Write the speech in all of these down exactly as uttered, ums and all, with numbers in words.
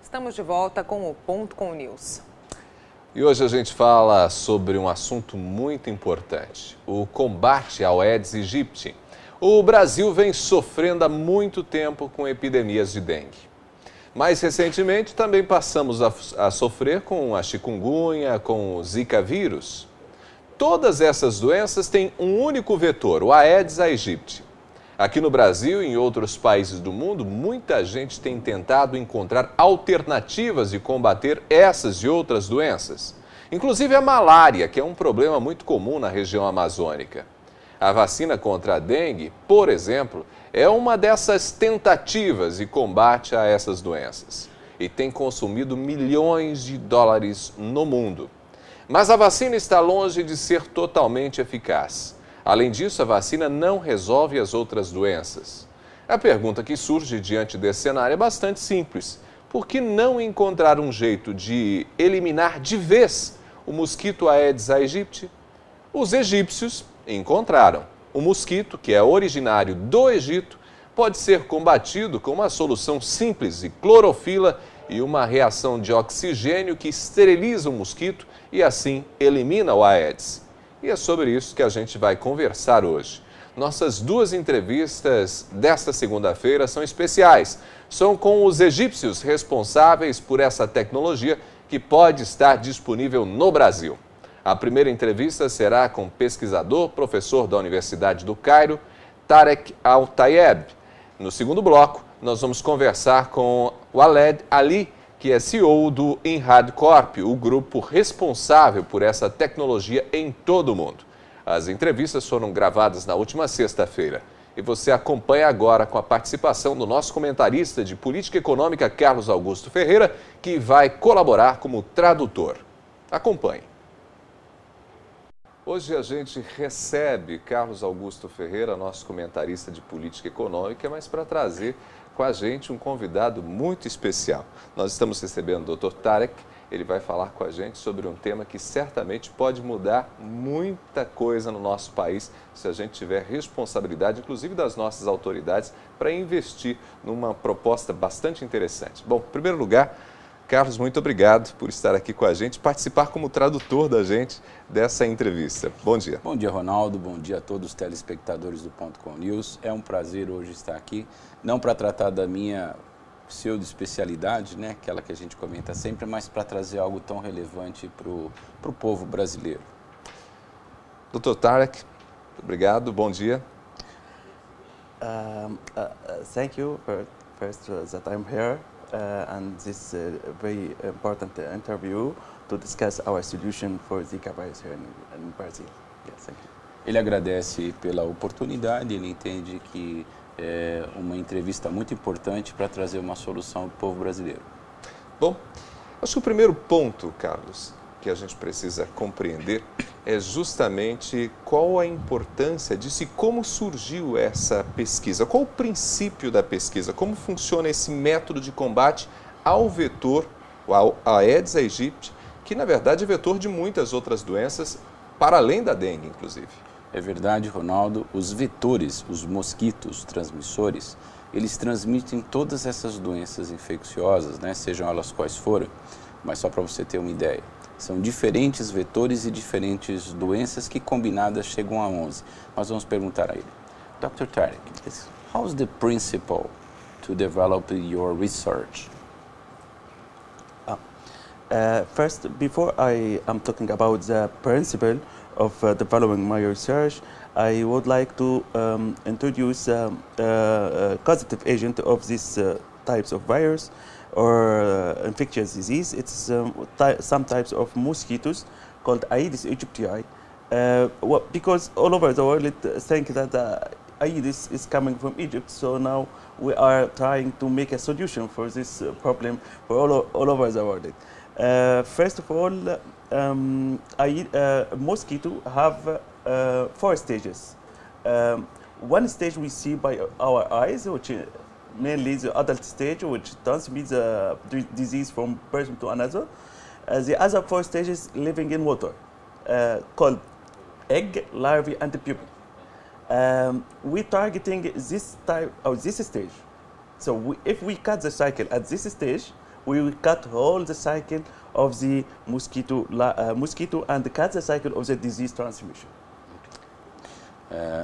Estamos de volta com o Ponto com News. E hoje a gente fala sobre um assunto muito importante, o combate ao Aedes aegypti. O Brasil vem sofrendo há muito tempo com epidemias de dengue. Mais recentemente também passamos a, a sofrer com a chikungunya, com o Zika vírus. Todas essas doenças têm um único vetor, o Aedes aegypti. Aqui no Brasil e em outros países do mundo, muita gente tem tentado encontrar alternativas de combater essas e outras doenças. Inclusive a malária, que é um problema muito comum na região amazônica. A vacina contra a dengue, por exemplo, é uma dessas tentativas de combate a essas doenças. E tem consumido milhões de dólares no mundo. Mas a vacina está longe de ser totalmente eficaz. Além disso, a vacina não resolve as outras doenças. A pergunta que surge diante desse cenário é bastante simples. Por que não encontrar um jeito de eliminar de vez o mosquito Aedes aegypti? Os egípcios encontraram. O mosquito, que é originário do Egito, pode ser combatido com uma solução simples de clorofila e uma reação de oxigênio que esteriliza o mosquito e assim elimina o Aedes. E é sobre isso que a gente vai conversar hoje. Nossas duas entrevistas desta segunda-feira são especiais. São com os egípcios responsáveis por essa tecnologia que pode estar disponível no Brasil. A primeira entrevista será com o pesquisador, professor da Universidade do Cairo, Tarek Al-Tayeb. No segundo bloco, nós vamos conversar com Waled Ali, que é C E O do Inrad Corp, o grupo responsável por essa tecnologia em todo o mundo. As entrevistas foram gravadas na última sexta-feira e você acompanha agora com a participação do nosso comentarista de política econômica, Carlos Augusto Ferreira, que vai colaborar como tradutor. Acompanhe. Hoje a gente recebe Carlos Augusto Ferreira, nosso comentarista de política econômica, mas para trazer com a gente um convidado muito especial. Nós estamos recebendo o doutor Tarek, ele vai falar com a gente sobre um tema que certamente pode mudar muita coisa no nosso país se a gente tiver responsabilidade, inclusive das nossas autoridades, para investir numa proposta bastante interessante. Bom, em primeiro lugar, Carlos, muito obrigado por estar aqui com a gente, participar como tradutor da gente dessa entrevista. Bom dia. Bom dia, Ronaldo. Bom dia a todos os telespectadores do Ponto com News. É um prazer hoje estar aqui, não para tratar da minha pseudo-especialidade, né, aquela que a gente comenta sempre, mas para trazer algo tão relevante para o povo brasileiro. doutor Tarek, obrigado. Bom dia. Um, uh, thank you for first uh, that I'm here. Uh, and this uh, very important uh, interview to discuss our solution for Zika virus here in, in Brazil. Yes, thank you. Ele agradece pela oportunidade, ele entende que é uma entrevista muito importante para trazer uma solução ao povo brasileiro. Bom, acho que o primeiro ponto, Carlos, que a gente precisa compreender é justamente qual a importância disso e como surgiu essa pesquisa. Qual o princípio da pesquisa? Como funciona esse método de combate ao vetor, ao Aedes aegypti, que na verdade é vetor de muitas outras doenças, para além da dengue, inclusive. É verdade, Ronaldo. Os vetores, os mosquitos transmissores, eles transmitem todas essas doenças infecciosas, né, sejam elas quais forem, mas só para você ter uma ideia. São diferentes vetores e diferentes doenças que combinadas chegam a onze. Nós vamos perguntar a ele. doutor Tarek, how's the principle to develop your research? Uh, uh, first, before I am talking about the principle of uh, developing my research, I would like to um, introduce um, uh, a causative agent of these uh, types of virus or uh, infectious disease. It's um, ty some types of mosquitoes called Aedes aegypti. Uh, well, because all over the world it think that uh, Aedes is coming from Egypt, so now we are trying to make a solution for this uh, problem for all, all over the world. Uh, first of all, um, I, uh, mosquito have uh, four stages. Um, one stage we see by our eyes, which is mainly the adult stage, which transmits the disease from person to another. Uh, the other four stages living in water, uh, called egg, larvae, and pupae. Um, we targeting this type of this stage. So we, if we cut the cycle at this stage, we will cut all the cycle of the mosquito, uh, mosquito and cut the cycle of the disease transmission. É,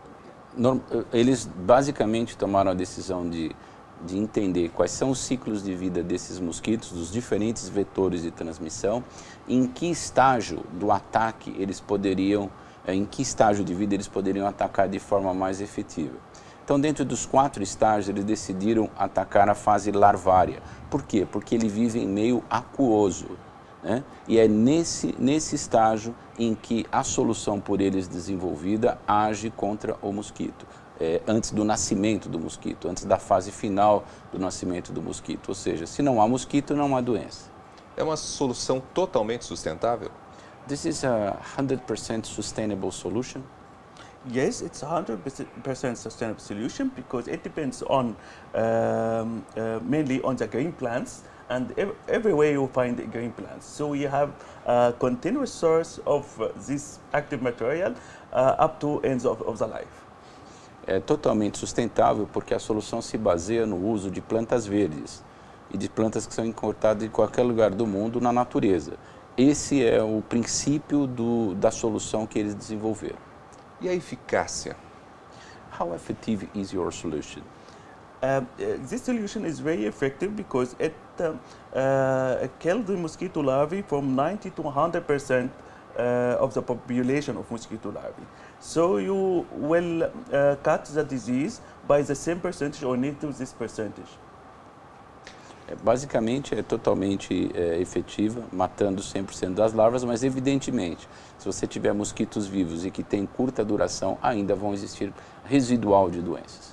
eles basicamente tomaram a decisão de, de entender quais são os ciclos de vida desses mosquitos, dos diferentes vetores de transmissão, em que estágio do ataque eles poderiam, em que estágio de vida eles poderiam atacar de forma mais efetiva. Então, dentro dos quatro estágios, eles decidiram atacar a fase larvária. Por quê? Porque ele vive em meio aquoso, né? E é nesse, nesse estágio em que a solução por eles desenvolvida age contra o mosquito, é, antes do nascimento do mosquito, antes da fase final do nascimento do mosquito. Ou seja, se não há mosquito, não há doença. É uma solução totalmente sustentável? This is a one hundred percent sustainable solution. Yes, it's a one hundred percent sustainable solution because it depends on um, uh, mainly on the green plants, and ev everywhere you find green plants. So we have a continuous source of uh, this active material uh, up to ends of, of the life. É totalmente sustentável porque a solução se baseia no uso de plantas verdes e de plantas que são encontradas em qualquer lugar do mundo na natureza. Esse é o princípio do, da solução que eles desenvolveram. E a eficácia? How effective is your solution? Uh, uh, this solution is very effective because it um, uh, kills the mosquito larvae from ninety to one hundred percent uh, of the population of mosquito larvae. So you will uh, cut the disease by the same percentage or near to this percentage. É, basicamente é totalmente é, efetiva, matando cem por cento das larvas, mas evidentemente, se você tiver mosquitos vivos e que têm curta duração, ainda vão existir residual de doenças.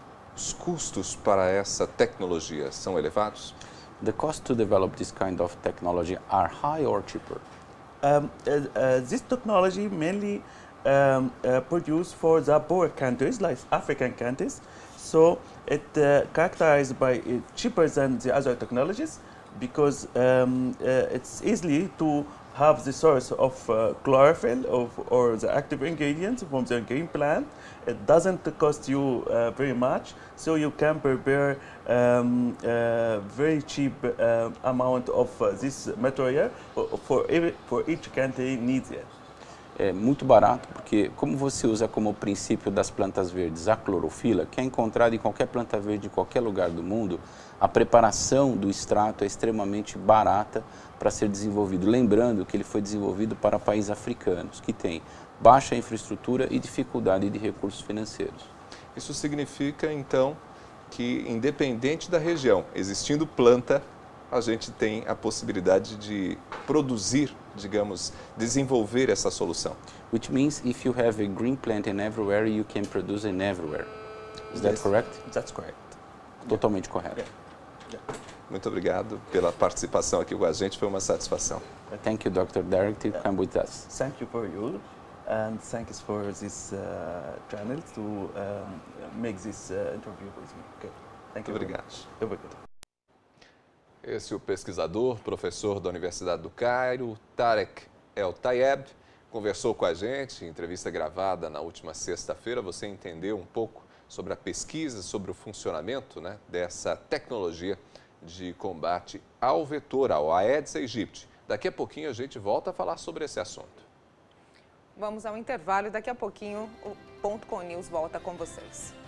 Os custos para essa tecnologia são elevados? The cost to develop this kind of technology are high or cheaper? Um, uh, uh, this technology mainly um, uh, produced for the poor countries like African countries. So it uh, characterized by uh, cheaper than the other technologies because um, uh, it's easily to have the source of uh, chlorophyll of, or the active ingredients from the green plant. It doesn't cost you uh, very much, so you can prepare um, uh, very cheap uh, amount of uh, this material for, for, every, for each country needs it. É muito barato porque, como você usa como princípio das plantas verdes a clorofila, que é encontrada em qualquer planta verde em qualquer lugar do mundo, a preparação do extrato é extremamente barata para ser desenvolvido. Lembrando que ele foi desenvolvido para países africanos, que têm baixa infraestrutura e dificuldade de recursos financeiros. Isso significa, então, que independente da região, existindo planta, a gente tem a possibilidade de produzir, digamos, desenvolver essa solução. Which means if you have a green plant in everywhere, you can produce in everywhere. Is that Yes, correct? That's correct. Totalmente correto. Yeah. Yeah. Muito obrigado pela participação aqui com a gente, foi uma satisfação. Thank you, Doctor Derek, to come with us. Thank you for you, and thanks for this uh, channel to um, make this uh, interview with me. Okay. Thank you. Muito obrigado. Very good. Esse é o pesquisador, professor da Universidade do Cairo, Tarek El Tayeb, conversou com a gente, entrevista gravada na última sexta-feira. Você entendeu um pouco sobre a pesquisa, sobre o funcionamento, né, dessa tecnologia de combate ao vetor, ao Aedes aegypti. Daqui a pouquinho a gente volta a falar sobre esse assunto. Vamos ao intervalo e daqui a pouquinho o Ponto com News volta com vocês.